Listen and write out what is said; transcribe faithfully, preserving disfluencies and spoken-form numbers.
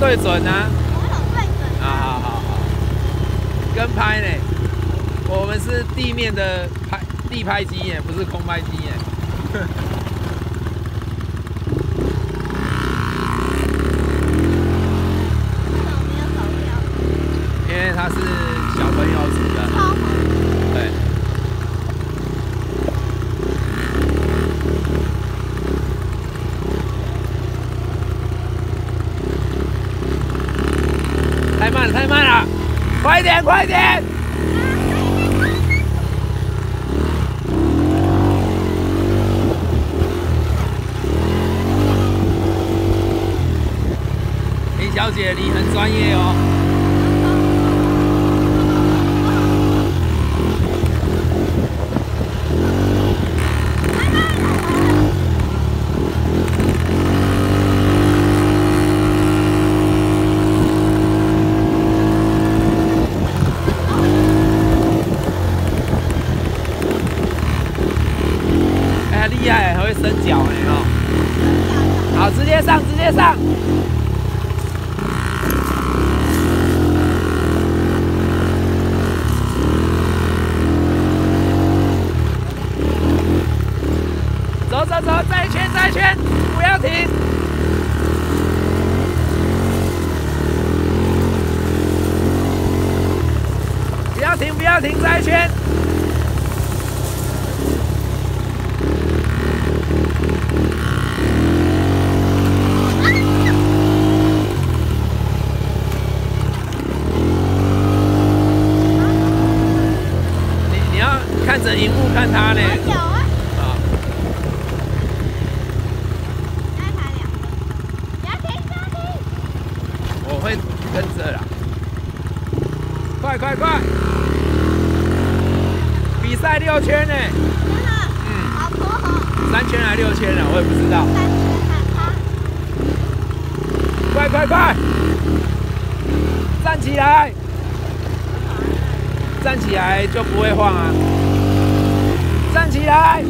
对准啊！ 我有对准。 啊，好好好，跟拍呢，我们是地面的拍地拍机耶，不是空拍机耶。因为它是小朋友组的，对。太慢了，太慢了，快点，快点！林小姐，你很专业哦。厉害，还会伸脚呢哦！好，直接上，直接上。走走走，再一圈，再一圈，不要停。不要停，不要停，再一圈。看着荧幕看他呢。有啊。啊。再排两分钟。不要停，不要停。我会跟着啦。快快快！比赛六圈呢。真的。嗯。好多哦。三圈还六圈呢，我也不知道。三圈还差。快快快！站起来。站起来就不会晃啊。站起来！